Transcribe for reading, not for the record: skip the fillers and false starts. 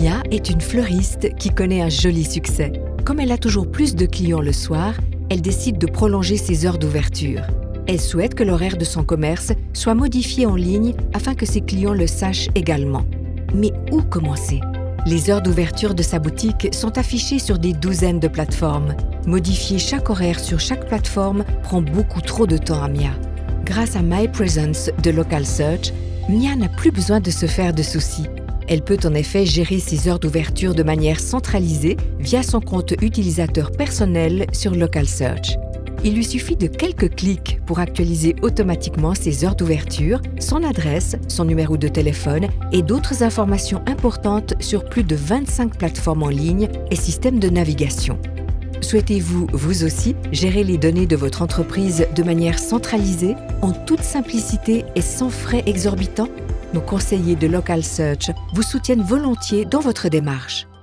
Mia est une fleuriste qui connaît un joli succès. Comme elle a toujours plus de clients le soir, elle décide de prolonger ses heures d'ouverture. Elle souhaite que l'horaire de son commerce soit modifié en ligne afin que ses clients le sachent également. Mais où commencer? Les heures d'ouverture de sa boutique sont affichées sur des douzaines de plateformes. Modifier chaque horaire sur chaque plateforme prend beaucoup trop de temps à Mia. Grâce à My Presence de Local Search, Mia n'a plus besoin de se faire de soucis. Elle peut en effet gérer ses heures d'ouverture de manière centralisée via son compte utilisateur personnel sur Local Search. Il lui suffit de quelques clics pour actualiser automatiquement ses heures d'ouverture, son adresse, son numéro de téléphone et d'autres informations importantes sur plus de 25 plateformes en ligne et systèmes de navigation. Souhaitez-vous, vous aussi, gérer les données de votre entreprise de manière centralisée, en toute simplicité et sans frais exorbitants? Nos conseillers de Local Search vous soutiennent volontiers dans votre démarche.